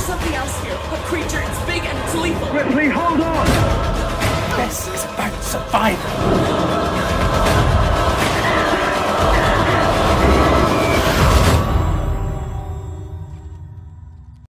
There's something else here. A creature. It's big and it's lethal. Ripley, hold on! This is about survival.